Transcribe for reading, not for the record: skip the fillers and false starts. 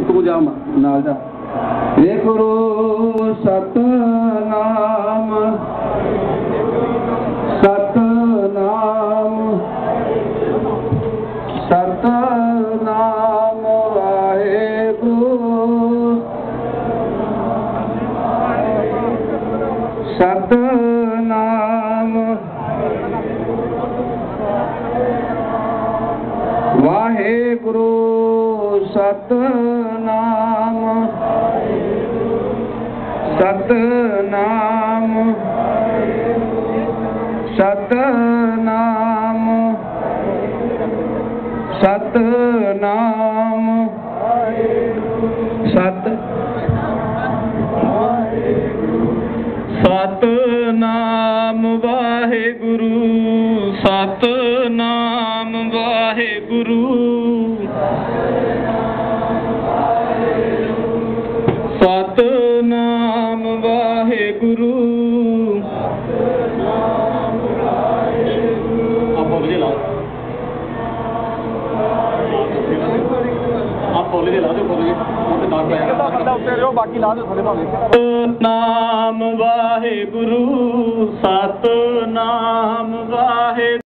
तू जा नाल जा। वे गुरु सतनाम सतनाम सतनाम वाहेगुरु सतनाम वाहेगुरु सतनाम सतनाम सतनाम सतनाम सत सतनाम वाहेगुरु सतनाम वाहेगुरु सतनाम वाहेगुरु। नाम वाहेगुरु सतनाम वाहे